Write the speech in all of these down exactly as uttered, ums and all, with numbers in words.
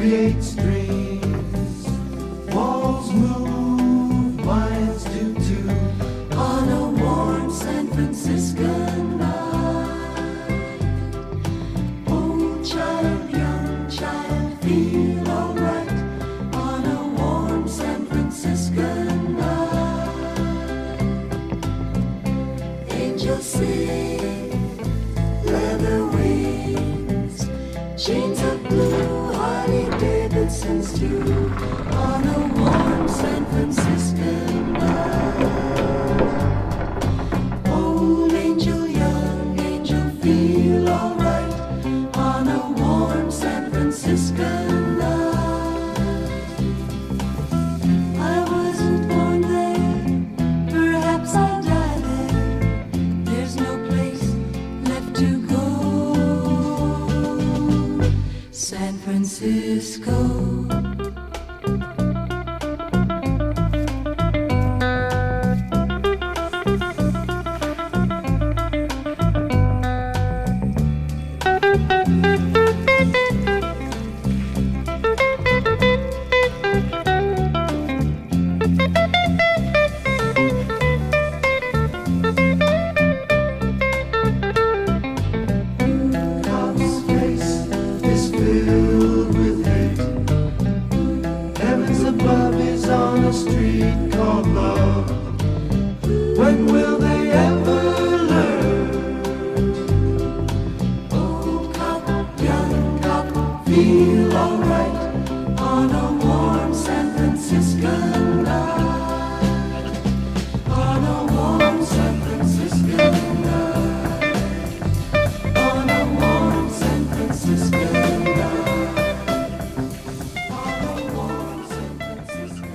creates dreams. Walls move, minds do too. On a warm San Franciscan night. Old child, young child, feel alright. On a warm San Franciscan night. Angels sing, leather wings, chains of blue, Harley Davidsons too. On a warm San Franciscan night. Old angel, young angel, feel alright. On a warm San Franciscan night. I wasn't born there, perhaps I'll die there. There's no place left to go. San Francisco. God's face is filled with hate. Heavens above is on a street called love. When will they ever learn? Old cop, young cop, feel alright. On a warm San Franciscan night. On a warm San Franciscan night. On a warm San Franciscan night. On a warm San Franciscan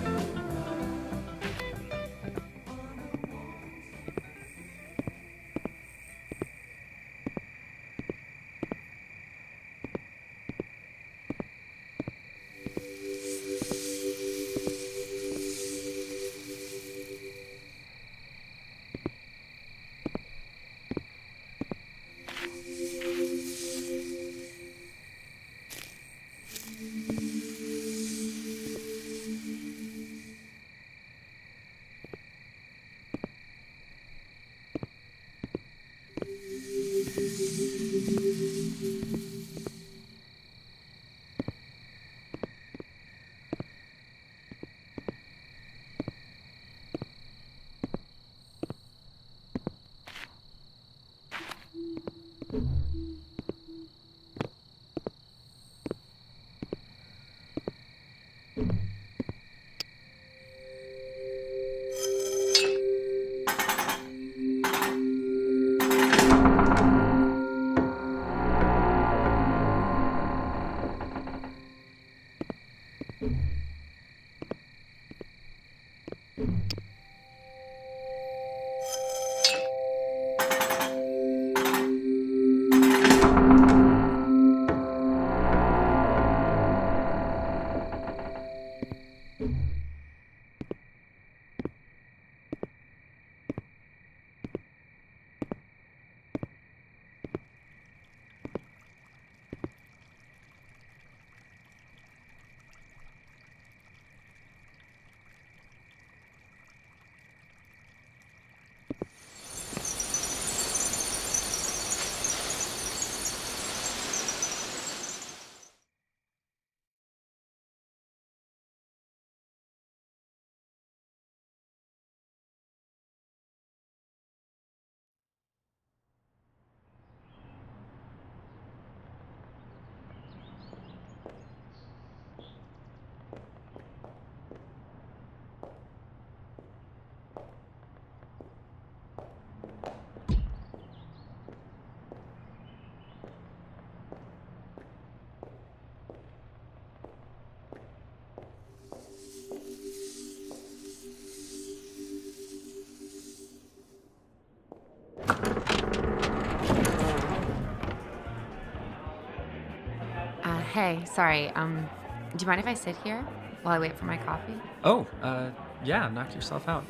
Uh, hey, sorry. Um, do you mind if I sit here while I wait for my coffee? Oh, uh, yeah, knock yourself out.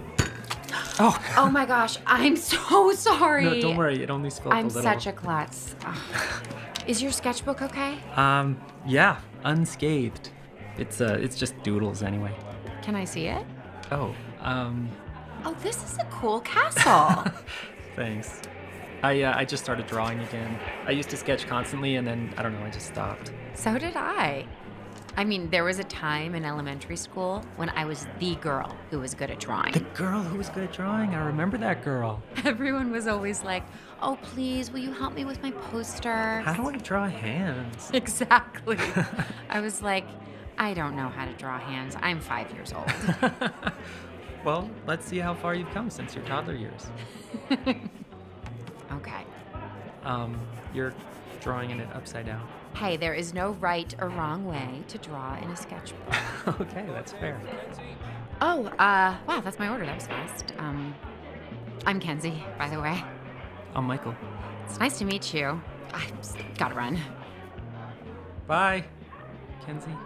Oh. Oh my gosh, I'm so sorry. No, don't worry. It only spilled I'm a little. such a klutz. Ugh. Is your sketchbook okay? Um, yeah, unscathed. It's uh, it's just doodles anyway. Can I see it? Oh, um, Oh, this is a cool castle. thanks. I uh, I just started drawing again. I used to sketch constantly, and then I don't know, I just stopped. So did I. I mean, there was a time in elementary school when I was the girl who was good at drawing. The girl who was good at drawing. I remember that girl. Everyone was always like, oh, please, will you help me with my poster? How do I draw hands? Exactly. I was like, I don't know how to draw hands. I'm five years old. Well, let's see how far you've come since your toddler years. Okay. Um, you're drawing in it upside down. Hey, there is no right or wrong way to draw in a sketchbook. Okay, that's fair. Oh, uh, wow, that's my order. That was fast. Um, I'm Kenzie, by the way. I'm Michael. It's nice to meet you. I just gotta run. Bye, Kenzie.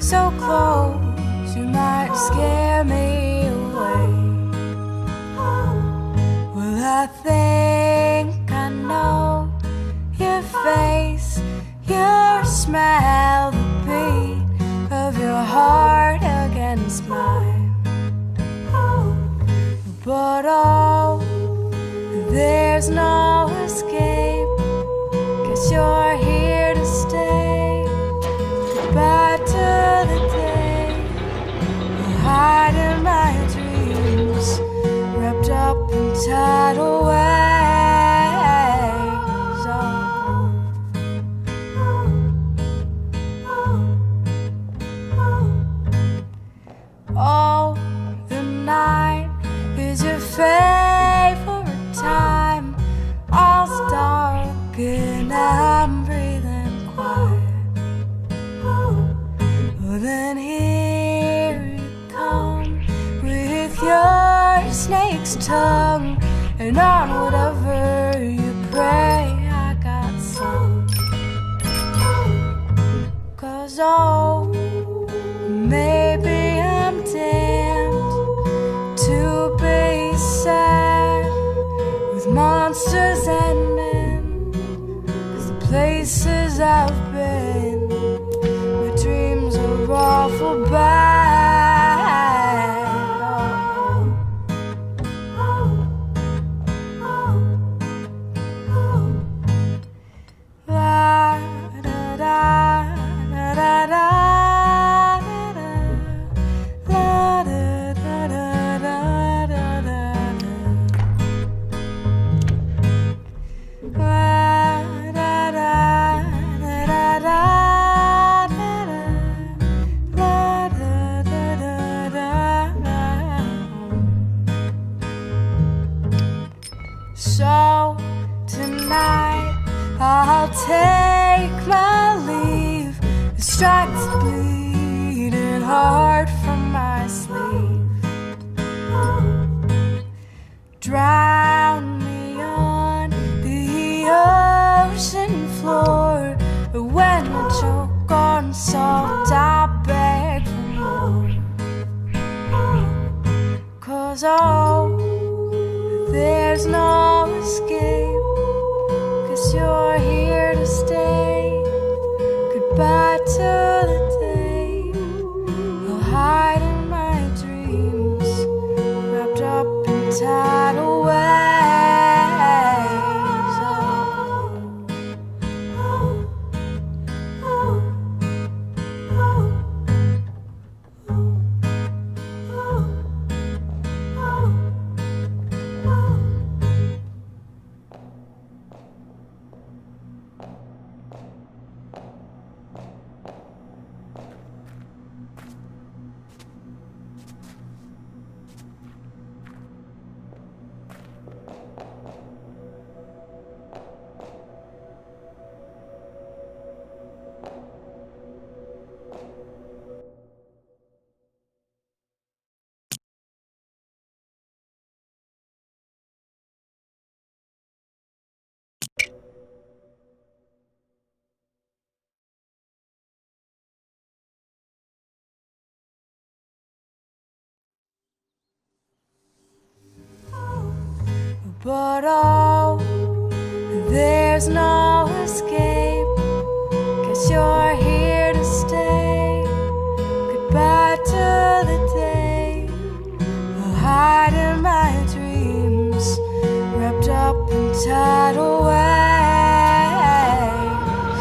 so close, you might scare me away. Well, I think I know your face, your smile, the beat of your heart against mine. But oh, there's no escape, 'cause you're here to stay. Goodbye to the day I hide in my dreams, wrapped up in tidal waves. Oh, oh, the night is your favorite time. All's dark and I'm breathing quiet. Well, then here you come with your snake's tongue, and on whatever you pray I got some. 'Cause oh, maybe I'm damned to be sad with monsters and men, 'cause the places I've been, my dreams are awful bad. La da da da da da. So tonight I'll take my leave, strike the bleeding heart from my sleeve, drown me on the ocean floor. When I choke on salt I beg for more. 'Cause oh, there's no escape, 'cause you're here to stay. Goodbye to the day I'll hide in my dreams, wrapped up in tidal waves. But oh, there's no escape, 'cause you're here to stay. Goodbye to the day I'll hide in my dreams, wrapped up in tidal waves.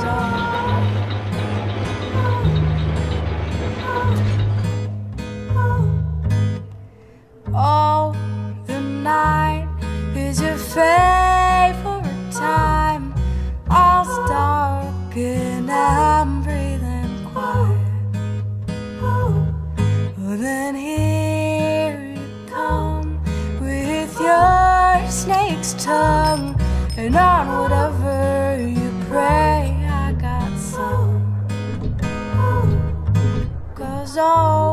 Oh, the night is your favorite time. All's dark and I'm breathing quiet. Well, then here you come with your snake's tongue, and on whatever you pray I got some. 'Cause oh,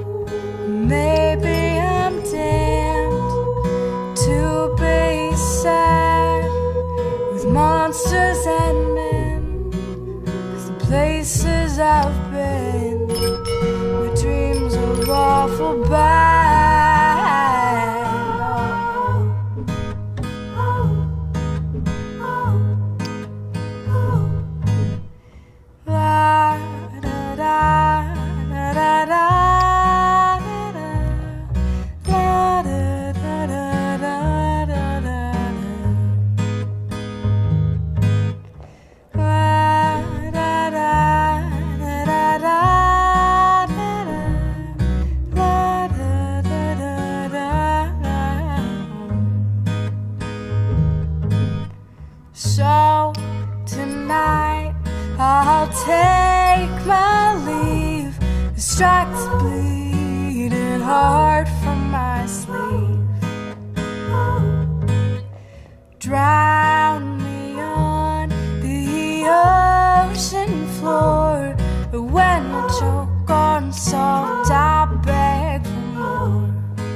maybe I'm damned to be sad with monsters and men, 'cause the places I've been, awful bad. Oh, oh, oh, oh. La da da da da da da da da da da da da da. La da da da da da da da da da da da. So tonight I'll take my leave, strike the bleeding heart from my sleeve. Drown me on the ocean floor, but when I choke on salt, I beg for more.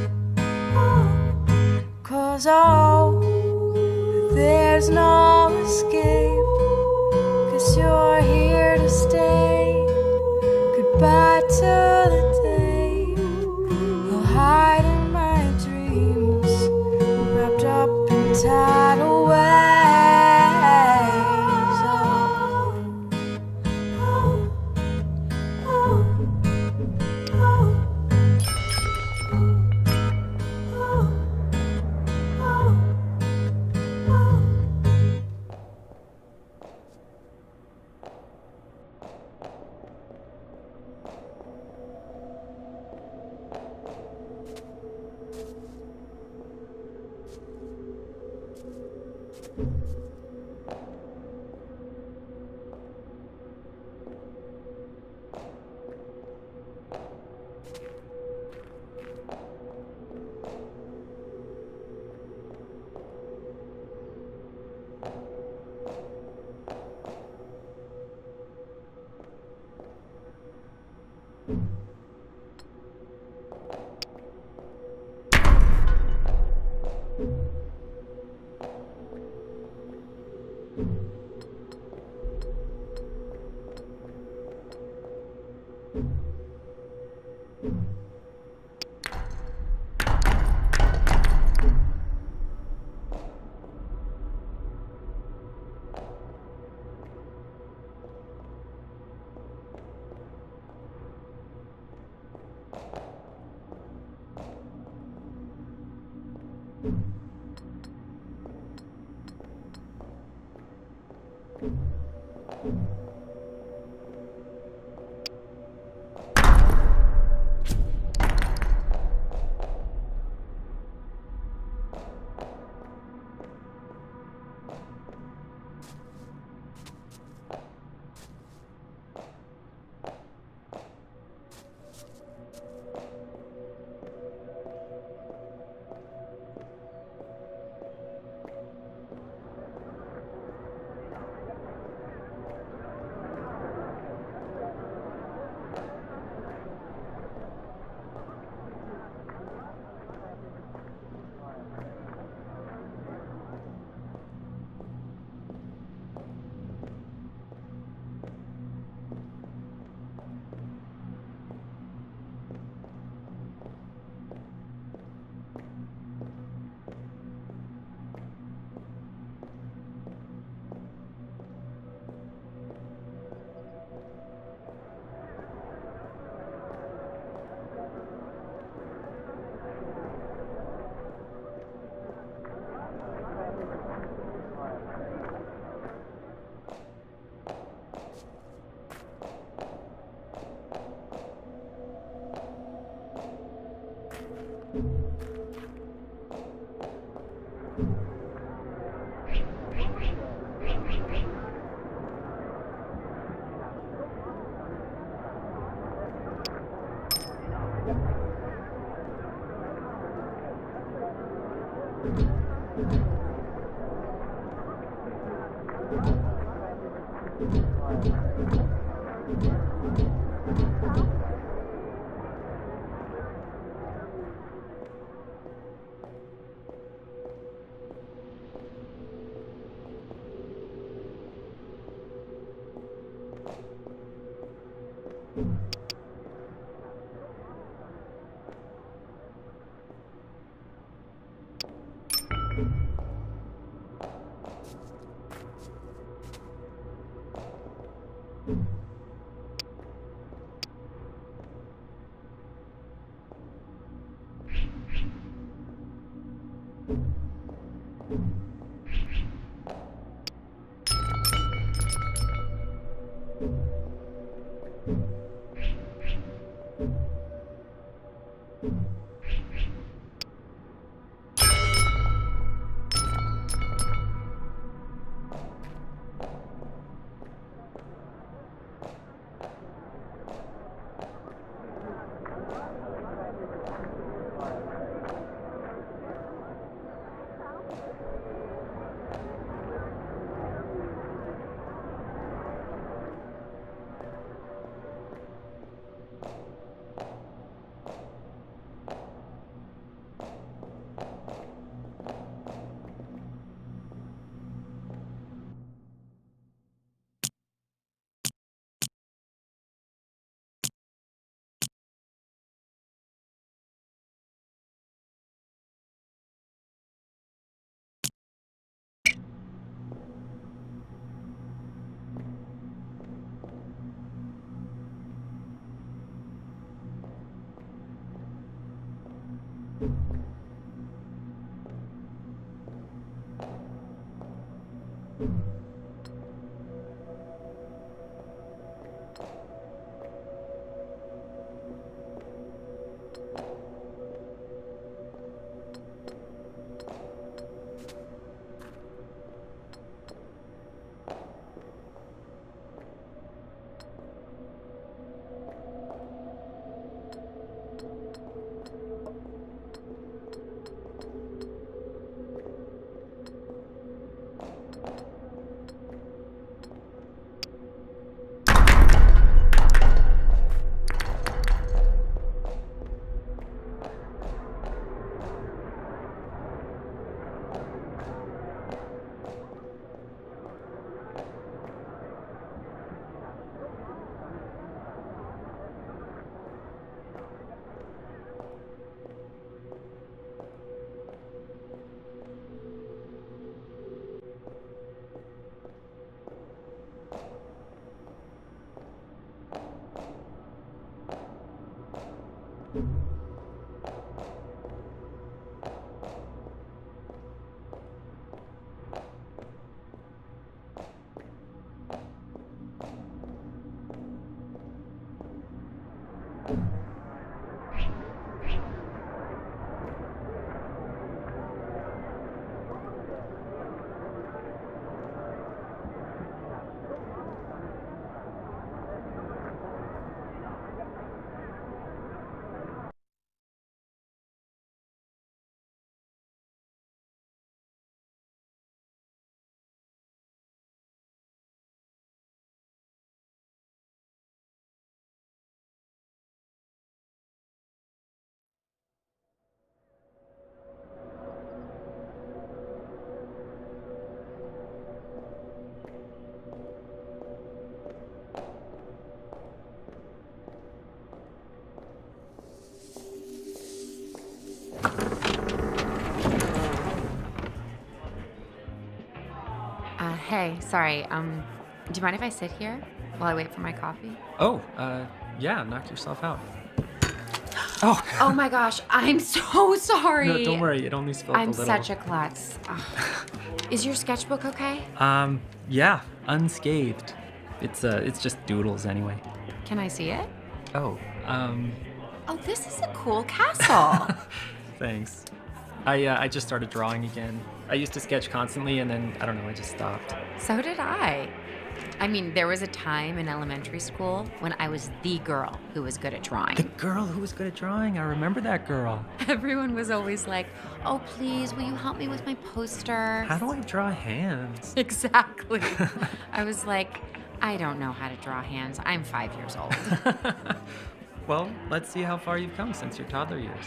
'Cause oh, there's no escape, 'cause you're here to stay. Goodbye to the day I'll hide in my dreams, wrapped up in tidal waves. Oh, oh, oh, oh, oh, oh, oh. Uh, hey, sorry. Um, do you mind if I sit here while I wait for my coffee? Oh, uh, yeah, knock yourself out. Oh. Oh my gosh, I'm so sorry. No, don't worry. It only spilled a I'm little. such a klutz. Ugh. Is your sketchbook okay? Um, yeah, unscathed. It's uh, it's just doodles anyway. Can I see it? Oh, um, Oh, this is a cool castle. thanks. I uh, I just started drawing again. I used to sketch constantly, and then I don't know, I just stopped. So did I. I mean, there was a time in elementary school when I was the girl who was good at drawing. The girl who was good at drawing. I remember that girl. Everyone was always like, "Oh, please, will you help me with my poster?" How do I draw hands? Exactly. I was like, I don't know how to draw hands. I'm five years old. Well, let's see how far you've come since your toddler years.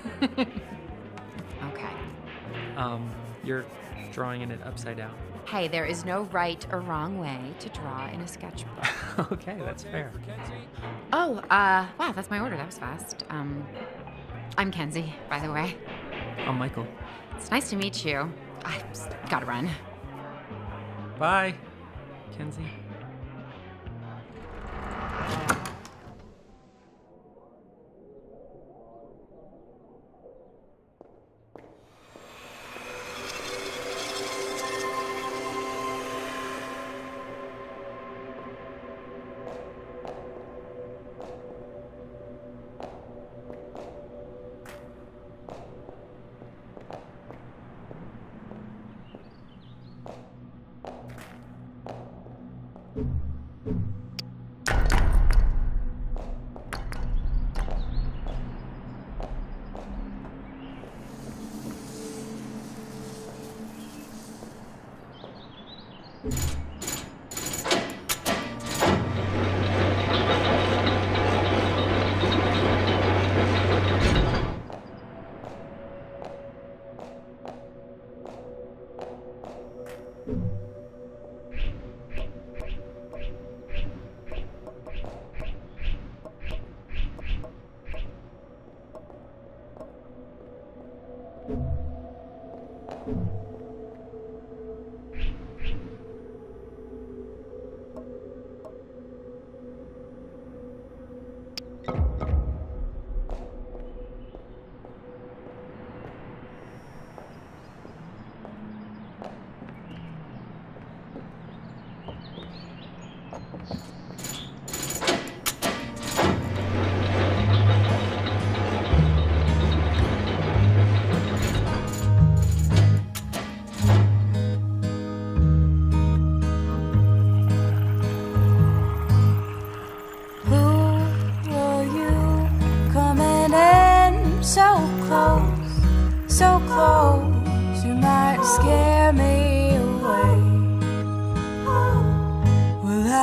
Okay. Um, you're drawing in it upside down. Hey, there is no right or wrong way to draw in a sketchbook. Okay, that's fair. Oh, uh, wow, that's my order. That was fast. Um, I'm Kenzie, by the way. I'm Michael. It's nice to meet you. I just gotta run. Bye, Kenzie.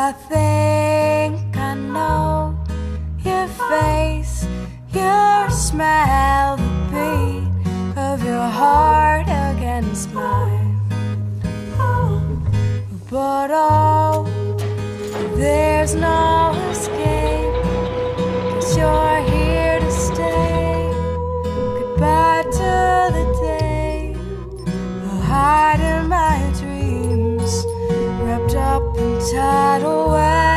I think I know your face, your smell, the beat of your heart against mine. But oh, there's no escape, 'cause you're here to stay. Goodbye to the day I'll hide in my dreams, wrapped up in tidal waves.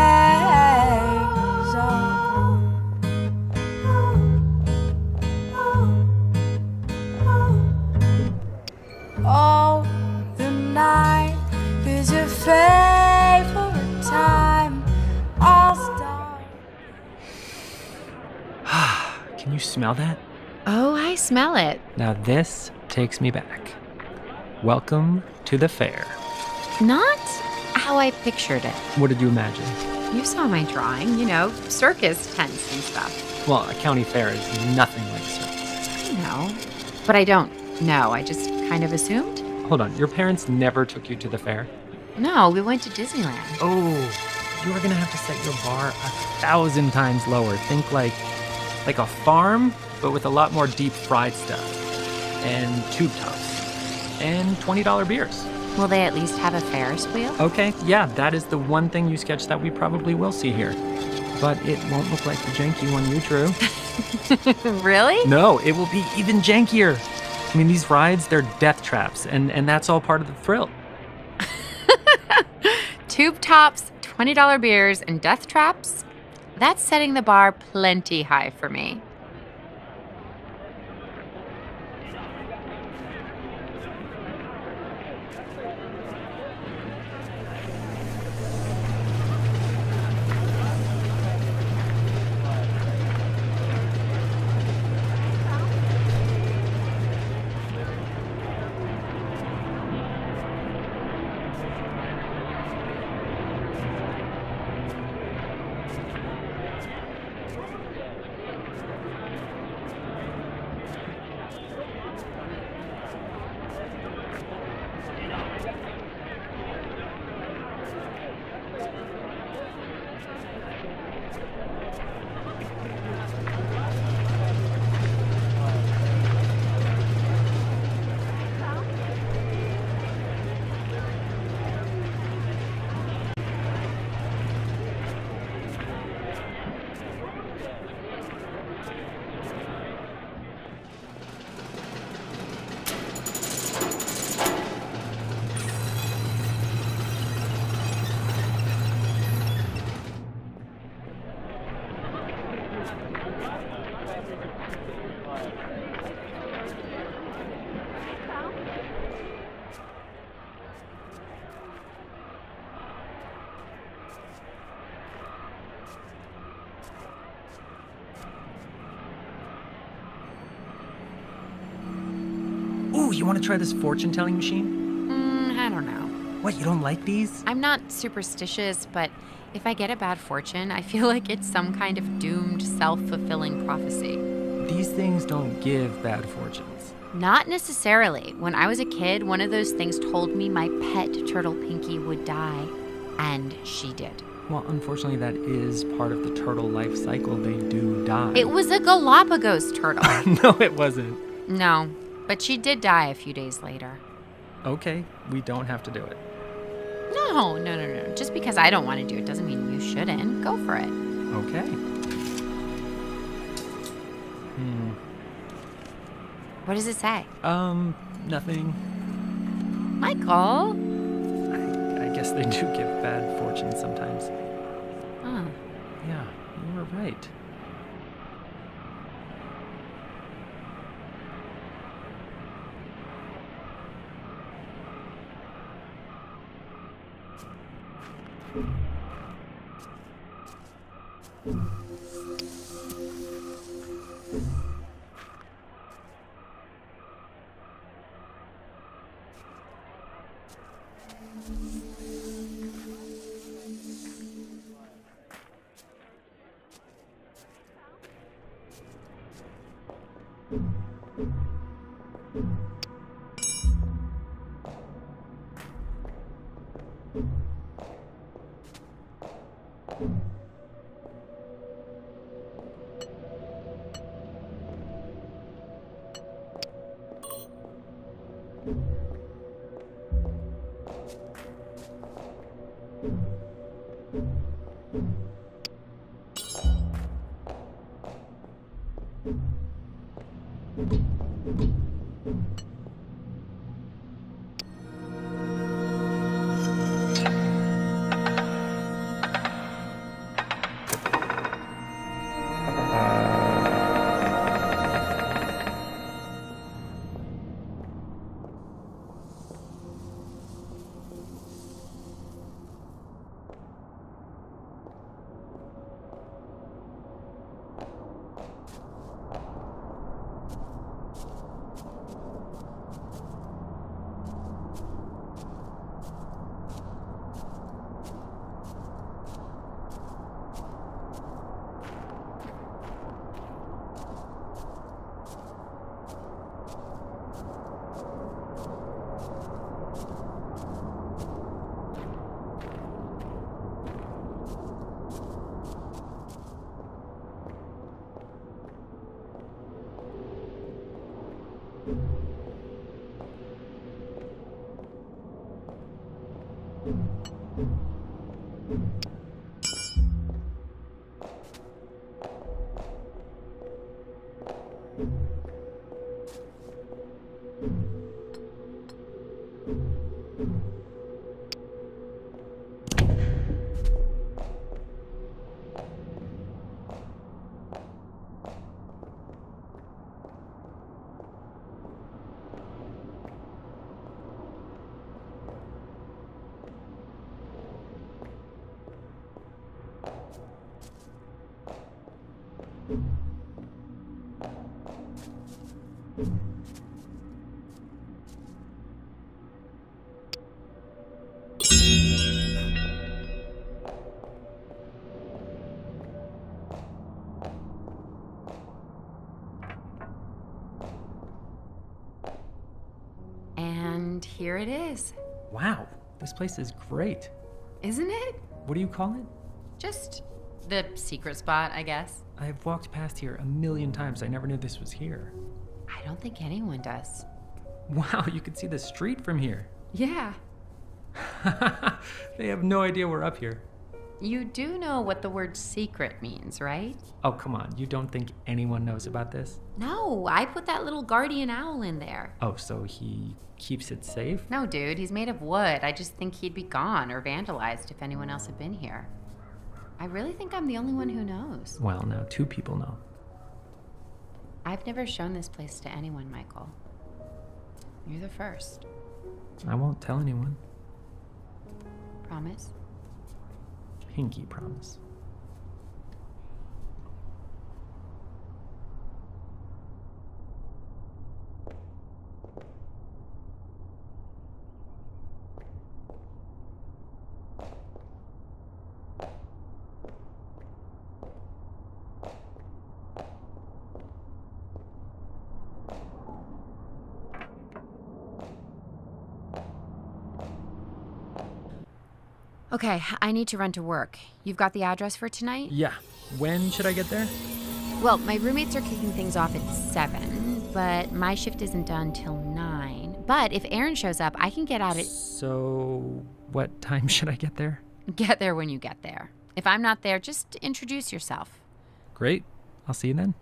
Oh, the night is your favorite time. All stars. Can you smell that? Oh, I smell it. Now this takes me back. Welcome to the fair. Not how I pictured it. What did you imagine? You saw my drawing, you know, circus tents and stuff. Well, a county fair is nothing like a circus. I know. But I don't know. I just kind of assumed. Hold on, your parents never took you to the fair? No, we went to Disneyland. Oh, you are gonna have to set your bar a thousand times lower. Think like, like a farm, but with a lot more deep fried stuff, and tube tops, and twenty dollar beers. Will they at least have a Ferris wheel? Okay, yeah, that is the one thing you sketched that we probably will see here. But it won't look like the janky one you drew. Really? No, it will be even jankier. I mean, these rides, they're death traps, and, and that's all part of the thrill. Tube tops, twenty dollar beers, and death traps? That's setting the bar plenty high for me. Ooh, you want to try this fortune-telling machine? Mm, I don't know. What, you don't like these? I'm not superstitious, but if I get a bad fortune, I feel like it's some kind of doomed, self-fulfilling prophecy. These things don't give bad fortunes. Not necessarily. When I was a kid, one of those things told me my pet turtle Pinky would die, and she did. Well, unfortunately, that is part of the turtle life cycle. They do die. It was a Galapagos turtle. No, it wasn't. No, but she did die a few days later. Okay, we don't have to do it. No, no, no, no. Just because I don't want to do it doesn't mean you shouldn't. Go for it. Okay. Hmm. What does it say? Um, nothing. Michael? I, I guess they do give bad fortune sometimes. Oh. Yeah, you were right. And here it is. Wow, this place is great. Isn't it? What do you call it? Just the secret spot, I guess. I've walked past here a million times. I never knew this was here. I don't think anyone does. Wow, you can see the street from here. Yeah. They have no idea we're up here. You do know what the word secret means, right? Oh, come on. You don't think anyone knows about this? No, I put that little guardian owl in there. Oh, so he keeps it safe? No, dude, he's made of wood. I just think he'd be gone or vandalized if anyone else had been here. I really think I'm the only one who knows. Well, now two people know. I've never shown this place to anyone, Michael. You're the first. I won't tell anyone. Promise? Pinky promise. Okay, I need to run to work. You've got the address for tonight? Yeah. When should I get there? Well, my roommates are kicking things off at seven, but my shift isn't done till nine. But if Aaron shows up, I can get out at... So, what time should I get there? Get there when you get there. If I'm not there, just introduce yourself. Great. I'll see you then.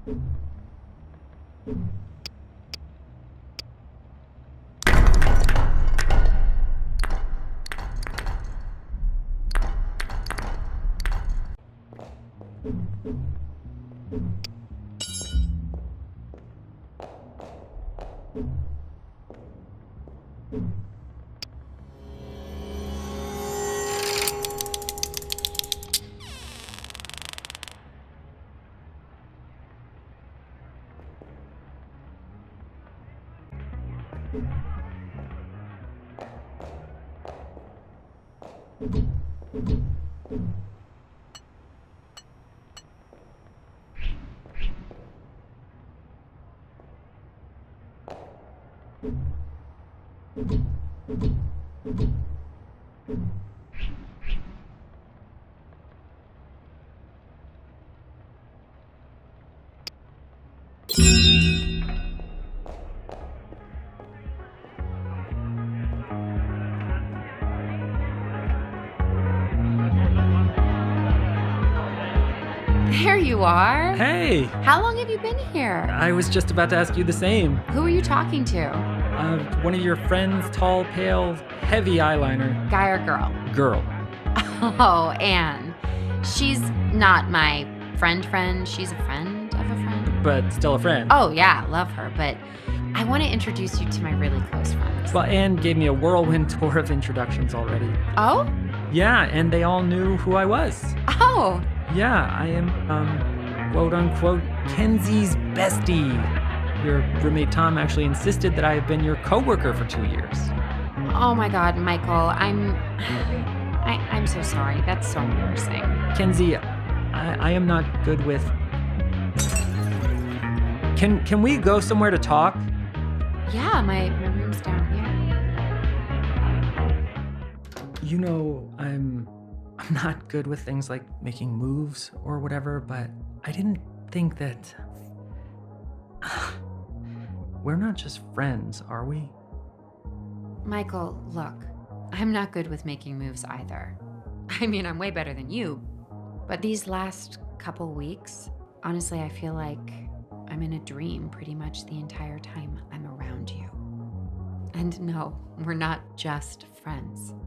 There you are. Hey! How long have you been here? I was just about to ask you the same. Who are you talking to? Uh, one of your friends, tall, pale, heavy eyeliner. Guy or girl? Girl. Oh, Anne. She's not my friend friend. She's a friend of a friend. But still a friend. Oh, yeah, love her. But I want to introduce you to my really close friends. Well, Anne gave me a whirlwind tour of introductions already. Oh? Yeah, and they all knew who I was. Oh. Yeah, I am, um, quote unquote, Kenzie's bestie. Your roommate Tom actually insisted that I have been your coworker for two years. Oh my God, Michael, I'm, I, I'm so sorry. That's so embarrassing. Kenzie, I, I am not good with. Can can we go somewhere to talk? Yeah, my, my room's down here. You know, I'm I'm not good with things like making moves or whatever, but I didn't think that we're not just friends, are we? Michael, look, I'm not good with making moves either. I mean, I'm way better than you, but these last couple weeks, honestly, I feel like I'm in a dream pretty much the entire time I'm around you. And no, we're not just friends.